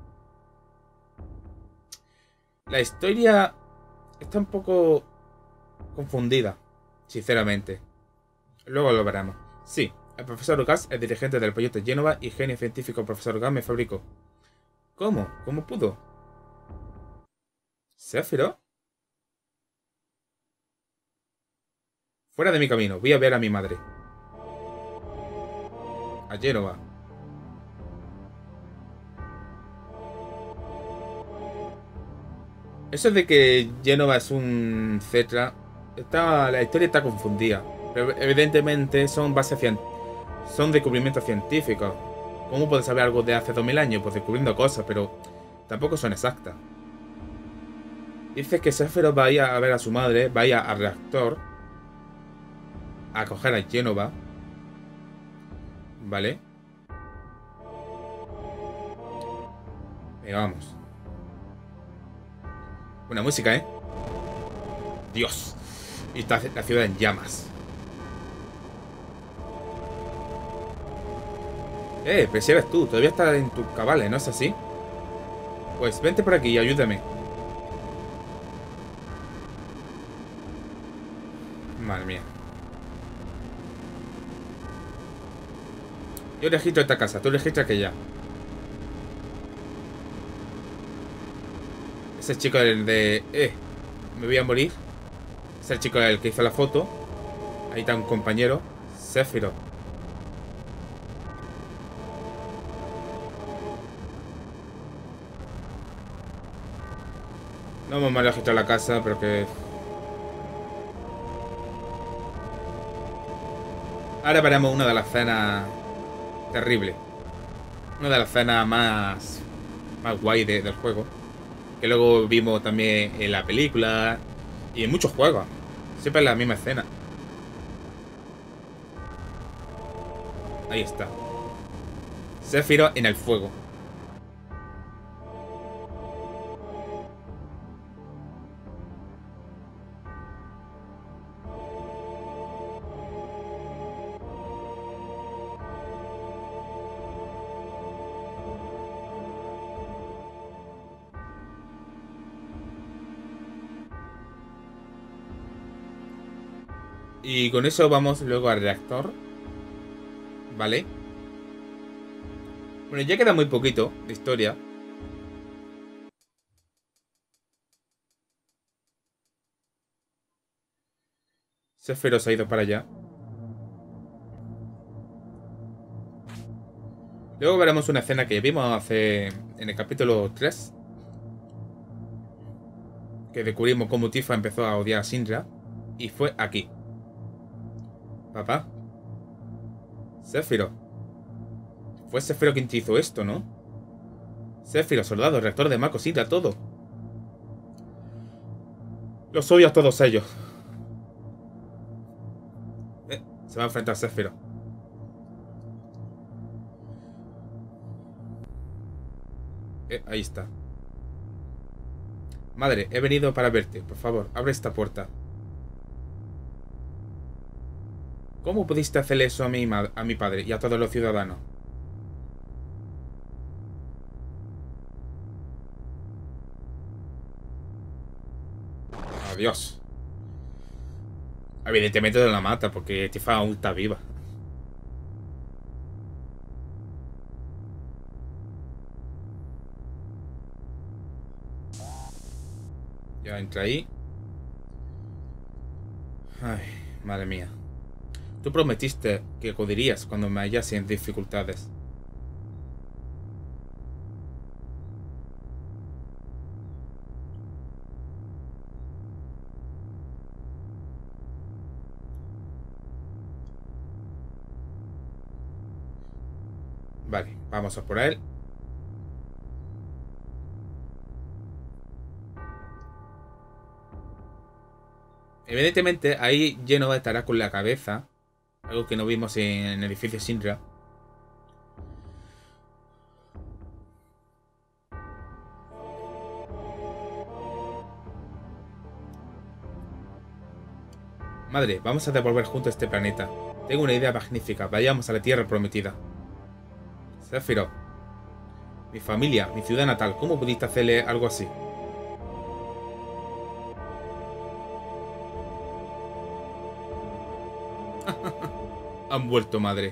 La historia está un poco confundida, sinceramente. Luego lo veremos. Sí, el profesor Gast, el dirigente del proyecto Jenova y genio científico profesor Gast me fabricó. ¿Cómo? ¿Cómo pudo? ¿Sephiroth? Fuera de mi camino, voy a ver a mi madre. A Jenova. Eso de que Jenova es un Cetra, está, la historia está confundida. Pero evidentemente son bases son descubrimientos científicos. ¿Cómo puedes saber algo de hace dos mil años? Pues descubriendo cosas, pero tampoco son exactas. Dice que Sephiroth va a ir a ver a su madre, va a ir al reactor a coger a Jenova. Vale. Venga, vamos. Buena música, ¿eh? Dios. Y está la ciudad en llamas. Eh, pero si eres tú, todavía estás en tus cabales, ¿no es así? Pues vente por aquí y ayúdame. Madre mía. Yo registro esta casa, tú registras aquella. Ese chico del de... Eh, me voy a morir. Es el chico del que hizo la foto. Ahí está un compañero. Sephiroth. No hemos mal registrado la casa, pero que... Ahora veremos una de las escenas terribles. Una de las escenas más... Más guay de, del juego. Que luego vimos también en la película. Y en muchos juegos. Siempre es la misma escena. Ahí está. Sephiroth en el fuego. Y con eso vamos luego al reactor. Vale. Bueno, ya queda muy poquito de historia. Sephiroth se ha ido para allá. Luego veremos una escena que vimos hace... En el capítulo tres. Que descubrimos cómo Tifa empezó a odiar a Syndra. Y fue aquí. Papá. Sephiroth. Fue Sephiroth quien te hizo esto, ¿no? Sephiroth, soldado, reactor de Mako, Syndra, todo. Los odio a todos ellos. Eh, se va a enfrentar a Sephiroth. Eh, ahí está. Madre, he venido para verte. Por favor, abre esta puerta. ¿Cómo pudiste hacerle eso a mi, a mi padre y a todos los ciudadanos? Adiós. Evidentemente no la mata porque Tifa aún está viva. Ya entra ahí. Ay, madre mía. Tú prometiste que acudirías cuando me hallase en dificultades. Vale, vamos a por él. Evidentemente ahí Jenova estará con la cabeza. Algo que no vimos en el edificio Syndra. Madre, vamos a devolver juntos este planeta. Tengo una idea magnífica. Vayamos a la Tierra Prometida. Sephiroth. Mi familia, mi ciudad natal. ¿Cómo pudiste hacerle algo así? Han vuelto, madre.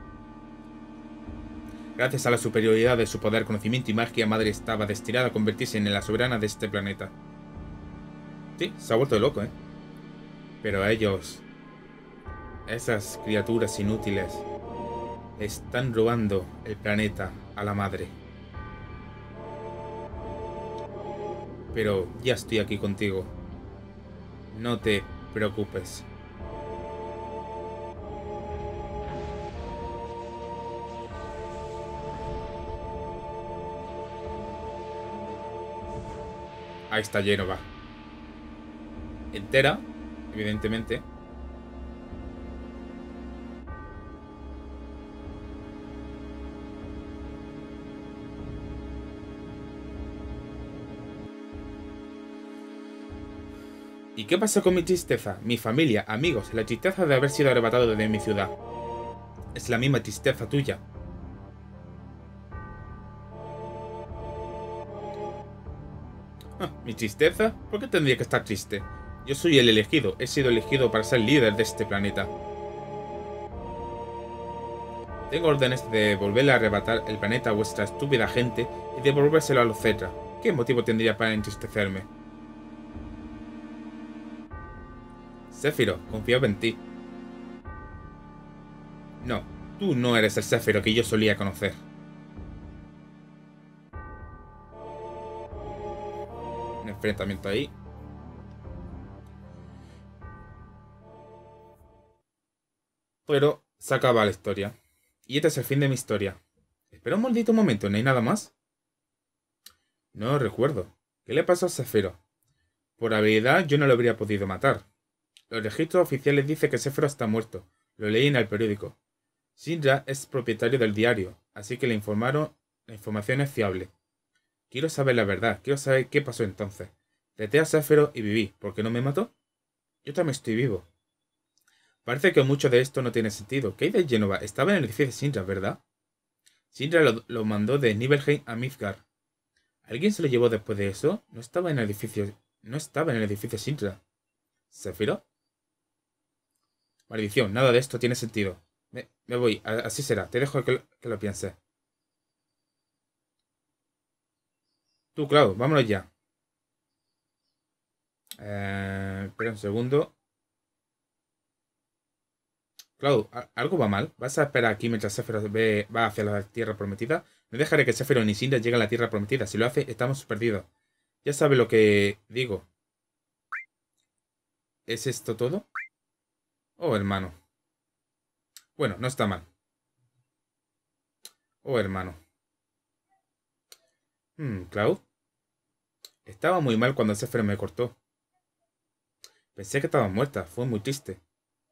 Gracias a la superioridad de su poder, conocimiento y magia, madre estaba destinada a convertirse en la soberana de este planeta. Sí, se ha vuelto loco, ¿eh? Pero a ellos... Esas criaturas inútiles... Están robando el planeta a la madre. Pero ya estoy aquí contigo. No te preocupes. Ahí está Jenova. entera, evidentemente. ¿Y qué pasó con mi tristeza? Mi familia, amigos, la tristeza de haber sido arrebatado de mi ciudad. Es la misma tristeza tuya. Ah, ¿mi tristeza? ¿Por qué tendría que estar triste? Yo soy el elegido, he sido elegido para ser líder de este planeta. Tengo órdenes de volverle a arrebatar el planeta a vuestra estúpida gente y devolvérselo a los Cetra. ¿Qué motivo tendría para entristecerme? Séfiro, confiaba en ti. No, tú no eres el Séfiro que yo solía conocer. Un enfrentamiento ahí. Pero se acaba la historia. Y este es el fin de mi historia. Espera un maldito momento, ¿no hay nada más? No recuerdo. ¿Qué le pasó a Séfiro? Por habilidad yo no lo habría podido matar. Los registros oficiales dicen que Séfiro está muerto. Lo leí en el periódico. Shinra es propietario del diario, así que le informaron, la información es fiable. Quiero saber la verdad, quiero saber qué pasó entonces. Deté a Séfiro y viví. ¿Por qué no me mató? Yo también estoy vivo. Parece que mucho de esto no tiene sentido. ¿Qué hay de Génova? Estaba en el edificio de Shinra, ¿verdad? Shinra lo, lo mandó de Nibelheim a Midgard. ¿Alguien se lo llevó después de eso? No estaba en el edificio. No estaba en el edificio Shinra. ¿Séfiro? Maldición, nada de esto tiene sentido. Me, me voy, así será. Te dejo que, que lo pienses. Tú, Cloud, vámonos ya. Eh, espera un segundo. Cloud, algo va mal. ¿Vas a esperar aquí mientras Séfiro va hacia la tierra prometida? No dejaré que Séfiro ni Shinra lleguen a la tierra prometida. Si lo hace, estamos perdidos. Ya sabe lo que digo. ¿Es esto todo? Oh, hermano. Bueno, no está mal. Oh, hermano. Hmm, Cloud. Estaba muy mal cuando Séfiro me cortó. Pensé que estaba muerta. Fue muy triste.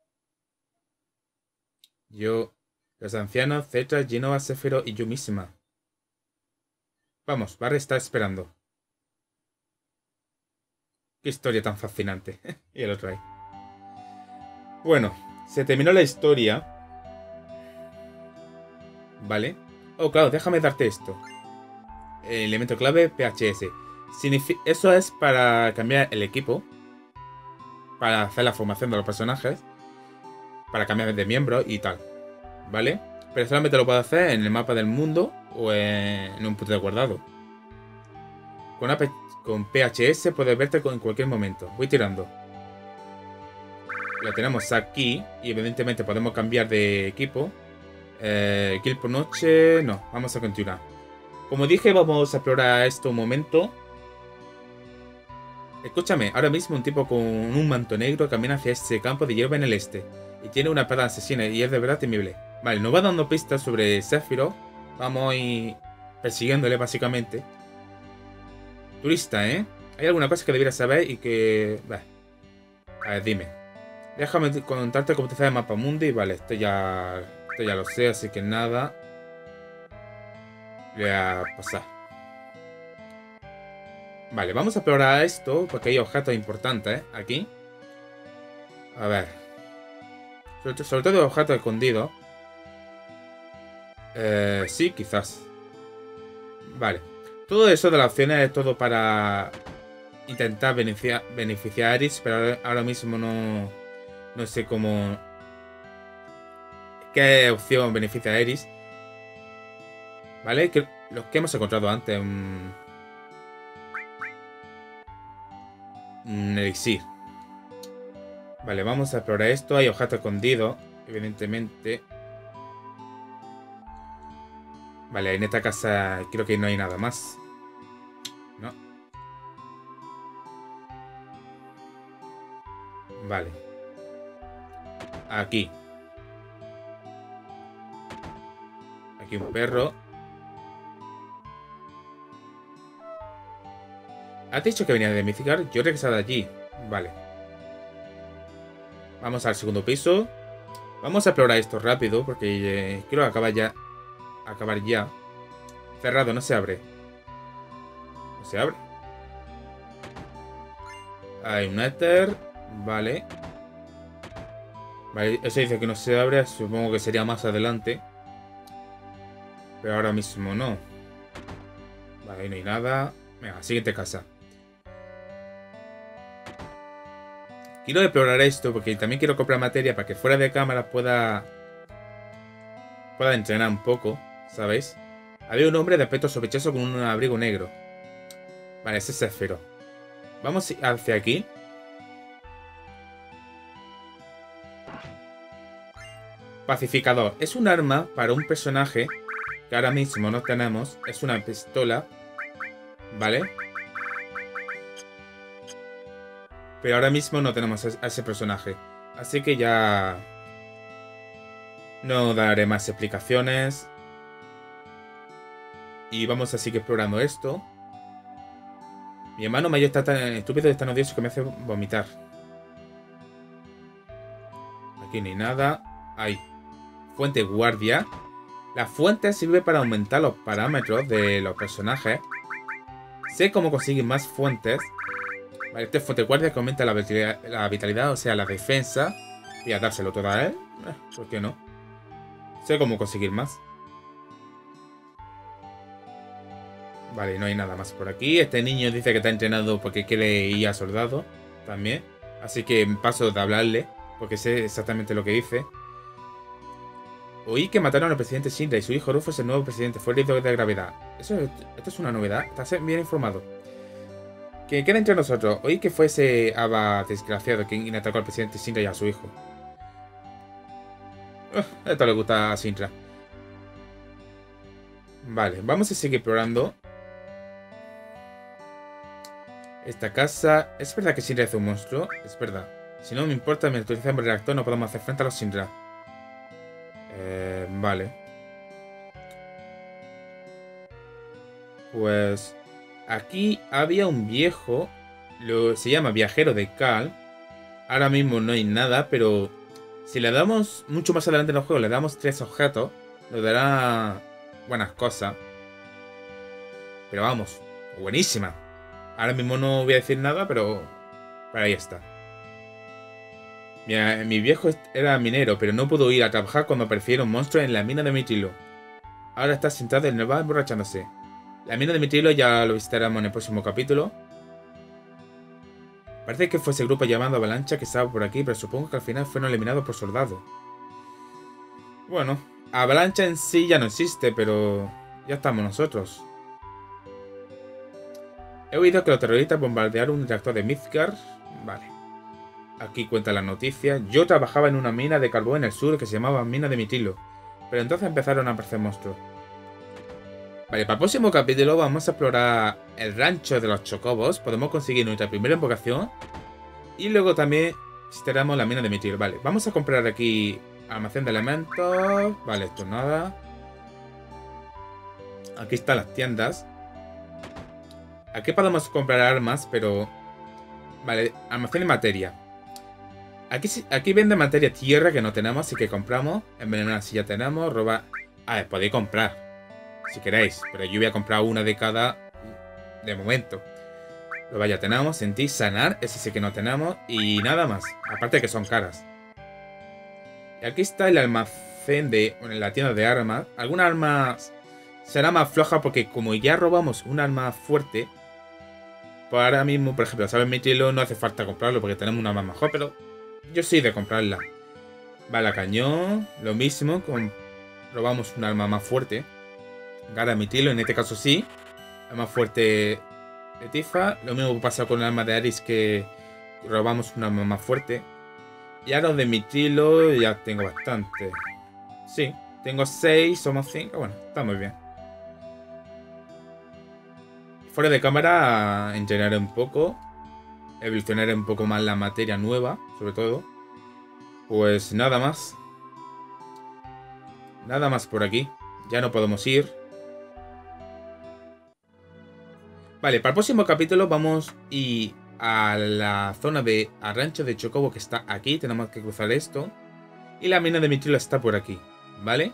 Yo, los ancianos, Cetra, Génova, Séfiro y yo misma. Vamos, Barry está esperando. Qué historia tan fascinante. Y el otro ahí. Bueno, se terminó la historia. Vale. Oh, claro, déjame darte esto. El elemento clave P H S. Signifi- Eso es para cambiar el equipo. Para hacer la formación de los personajes. Para cambiar de miembro y tal. ¿Vale? Pero solamente lo puedo hacer en el mapa del mundo o en un punto de guardado. Con, P con P H S puedes verte en cualquier momento. Voy tirando. La tenemos aquí. Y evidentemente podemos cambiar de equipo. Eh, kill por noche. No, vamos a continuar. Como dije, vamos a explorar esto un momento. Escúchame, ahora mismo un tipo con un manto negro camina hacia este campo de hierba en el este. Y tiene una espada asesina y es de verdad temible. Vale, nos va dando pistas sobre Séfiro. Vamos a ir persiguiéndole básicamente. Turista, ¿eh? Hay alguna cosa que debieras saber y que... Vale. A ver, dime. Déjame contarte cómo utilizar el mapa mundi. Vale, esto ya... Esto ya lo sé, así que nada. Voy a pasar. Vale, vamos a explorar esto porque hay objetos importantes, ¿eh? Aquí. A ver. Sobre, sobre todo objetos escondidos. Eh, sí, quizás. Vale. Todo eso de las opciones es todo para intentar beneficiar, beneficiar a Aerith, pero ahora mismo no, no sé cómo... ¿Qué opción beneficia a Aerith? ¿Vale? Que, los que hemos encontrado antes. Un, un elixir. Vale, vamos a explorar esto. Hay objetos escondidos, evidentemente. Vale, en esta casa creo que no hay nada más. No. Vale. Aquí. Aquí un perro. ¿Has dicho que venía de Midgard? Yo he regresado allí. Vale. Vamos al segundo piso. Vamos a explorar esto rápido porque eh, quiero acabar ya. Acabar ya. Cerrado, no se abre. No se abre. Hay un éter. Vale. Vale, eso dice que no se abre. Supongo que sería más adelante. Pero ahora mismo no. Vale, ahí no hay nada. Venga, siguiente casa. Quiero explorar esto porque también quiero comprar materia para que fuera de cámara pueda... Pueda entrenar un poco, ¿sabéis? Había un hombre de aspecto sospechoso con un abrigo negro. Vale, ese es Céfiro. Vamos hacia aquí. Pacificador. Es un arma para un personaje que ahora mismo no tenemos. Es una pistola. ¿Vale? Pero ahora mismo no tenemos a ese personaje. Así que ya... No daré más explicaciones. Y vamos a seguir explorando esto. Mi hermano mayor está tan estúpido y tan odioso que me hace vomitar. Aquí no hay nada. Ahí. Fuente guardia. La fuente sirve para aumentar los parámetros de los personajes. Sé cómo conseguir más fuentes. Vale, este es fuente guardia que aumenta la vitalidad, la vitalidad, o sea, la defensa. Voy a dárselo todo a él. Eh, ¿Por qué no? Sé cómo conseguir más. Vale, no hay nada más por aquí. Este niño dice que está entrenado porque quiere ir a soldado también. Así que paso de hablarle, porque sé exactamente lo que dice. Oí que mataron al presidente Shinra y su hijo Rufus es el nuevo presidente. Fue herido de gravedad. Eso, esto es una novedad. Estás bien informado. Que queda entre nosotros. Oí que fue ese Aba desgraciado quien atacó al presidente Shinra y a su hijo. Uh, esto le gusta a Shinra. Vale, vamos a seguir explorando. Esta casa... ¿Es verdad que Shinra es un monstruo? Es verdad. Si no me importa, mientras utilicemos el reactor no podemos hacer frente a los Shinra. Eh, vale. Pues... Aquí había un viejo. Lo, se llama Viajero de Cal. Ahora mismo no hay nada, pero... Si le damos mucho más adelante en el juego, le damos tres objetos, nos dará buenas cosas. Pero vamos, buenísima. Ahora mismo no voy a decir nada, pero... Pero ahí está. Mi, mi viejo era minero, pero no pudo ir a trabajar cuando aparecieron monstruos en la mina de Mitrilo. Ahora está sentado en el bar emborrachándose. La mina de Mitrilo ya lo visitaremos en el próximo capítulo. Parece que fue ese grupo llamado Avalancha que estaba por aquí, pero supongo que al final fueron eliminados por soldados. Bueno, Avalancha en sí ya no existe, pero ya estamos nosotros. He oído que los terroristas bombardearon un reactor de Midgard. Vale. Aquí cuenta la noticia. Yo trabajaba en una mina de carbón en el sur que se llamaba Mina de Mitrilo. Pero entonces empezaron a aparecer monstruos. Vale, para el próximo capítulo vamos a explorar el rancho de los chocobos. Podemos conseguir nuestra primera invocación. Y luego también visitaremos la mina de Mitrilo. Vale, vamos a comprar aquí almacén de elementos. Vale, esto nada. Aquí están las tiendas. Aquí podemos comprar armas, pero... Vale, almacén de materia. Aquí, aquí vende materia tierra que no tenemos, así que compramos. Envenenar si ya tenemos. Robar... A ver, podéis comprar si queréis, pero yo voy a comprar una de cada de momento. Robar ya tenemos. Sentir, sanar, ese sí que no tenemos. Y nada más, aparte de que son caras. Y aquí está el almacén de... Bueno, la tienda de armas. Algunas armas será más floja porque como ya robamos un arma fuerte... Pues ahora mismo, por ejemplo, ¿sabes? Mitrilo no hace falta comprarlo porque tenemos una arma mejor, pero yo soy de comprarla. Bala cañón, lo mismo, con... robamos un arma más fuerte. Gara Mitrilo, en este caso sí. Arma fuerte de Tifa. Lo mismo pasa con el arma de Aris, que robamos un arma más fuerte. Y ahora de Mitrilo ya tengo bastante. Sí, tengo seis, somos cinco. Bueno, está muy bien. Fuera de cámara entrenaré un poco. Evolucionaré un poco más la materia nueva, sobre todo. Pues nada más. Nada más por aquí. Ya no podemos ir. Vale, para el próximo capítulo vamos y a la zona de Rancho de Chocobo, que está aquí. Tenemos que cruzar esto. Y la mina de Mitrilo está por aquí, ¿vale?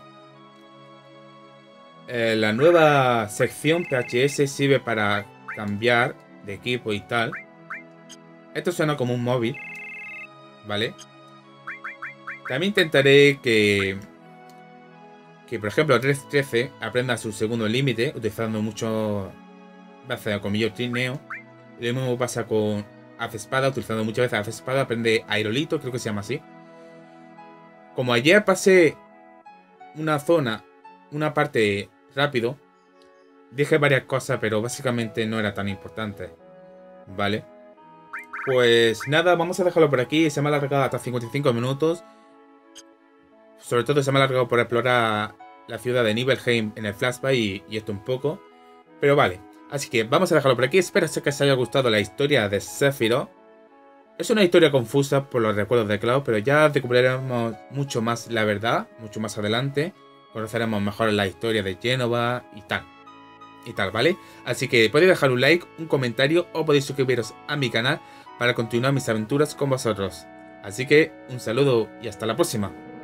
Eh, la nueva sección P H S sirve para cambiar de equipo y tal. Esto suena como un móvil, ¿vale? También intentaré que... Que, por ejemplo, tres trece aprenda su segundo límite, utilizando mucho veces el colmillo trineo. Lo mismo pasa con Haz Espada, utilizando muchas veces Haz Espada, aprende Aerolito, creo que se llama así. Como ayer pasé una zona, una parte rápido, dije varias cosas, pero básicamente no era tan importante, ¿vale? Pues nada, vamos a dejarlo por aquí. Se me ha alargado hasta cincuenta y cinco minutos. Sobre todo se me ha alargado por explorar la ciudad de Nibelheim en el flashback y, y esto un poco. Pero vale, así que vamos a dejarlo por aquí. Espero que os haya gustado la historia de Sephiroth. Es una historia confusa por los recuerdos de Cloud, pero ya descubriremos mucho más la verdad, mucho más adelante. Conoceremos mejor la historia de Jenova y tal. Y tal, ¿vale? Así que podéis dejar un like, un comentario o podéis suscribiros a mi canal para continuar mis aventuras con vosotros. Así que un saludo y hasta la próxima.